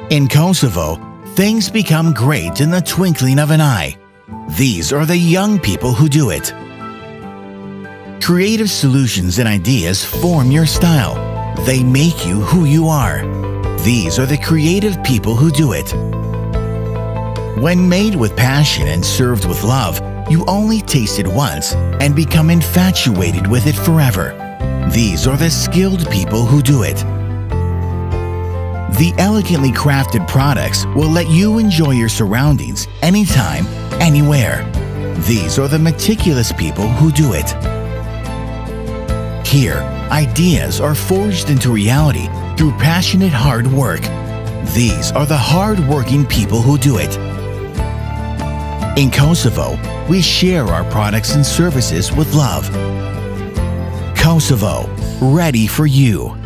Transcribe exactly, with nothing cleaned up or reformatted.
In Kosovo, things become great in the twinkling of an eye. These are the young people who do it. Creative solutions and ideas form your style. They make you who you are. These are the creative people who do it. When made with passion and served with love, you only taste it once and become infatuated with it forever. These are the skilled people who do it. The elegantly crafted products will let you enjoy your surroundings anytime, anywhere. These are the meticulous people who do it. Here, ideas are forged into reality through passionate hard work. These are the hard-working people who do it. In Kosovo, we share our products and services with love. Kosovo, ready for you.